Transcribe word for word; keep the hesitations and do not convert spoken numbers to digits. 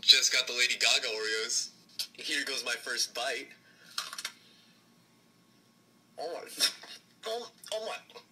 Just got the Lady Gaga Oreos. Here goes my first bite. Oh my. Oh, oh my.